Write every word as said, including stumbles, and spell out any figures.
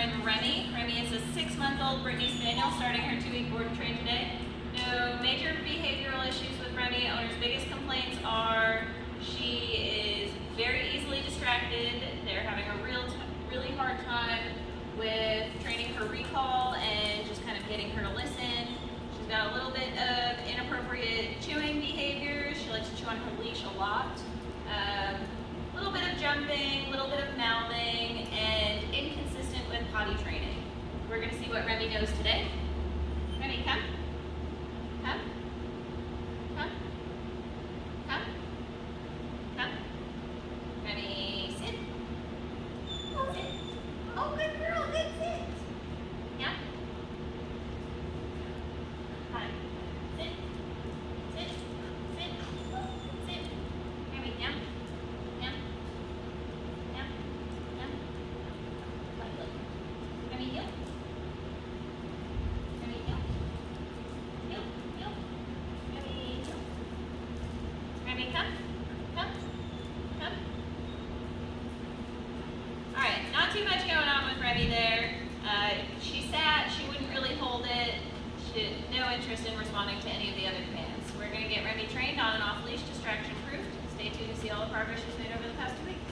friend Remi. Remi is a six-month-old Brittany Spaniel starting her two-week board and train today. No major behavioral issues with Remi. Owner's biggest complaints are she is very easily distracted. They're having a real, really hard time with training her recall and just kind of getting her to listen. She's got a little bit of inappropriate chewing behaviors. She likes to chew on her leash a lot. A um, little bit of jumping, a little bit of mouthing, and inconsistent with potty training. We're going to see what Remi knows today. Remi, come. Come. Come. Come. Come. Remi, sit. Oh, sit. Oh, good girl. Good sit. Yeah. Hi. Sit. Sit. Sit. Sit. Remi, down. Down. Down. Down. Remi, heel. Remi, heel. Heel. Heel. Remi, heel. Remi, come. Come. Come. All right, not too much going on with Remi there. Uh, she sat, she wouldn't really hold it. She had no interest in responding to any of the other commands. We're going to get Remi trained on and off leash, distraction proofed. Stay tuned to see all the progress she's made over the past two weeks.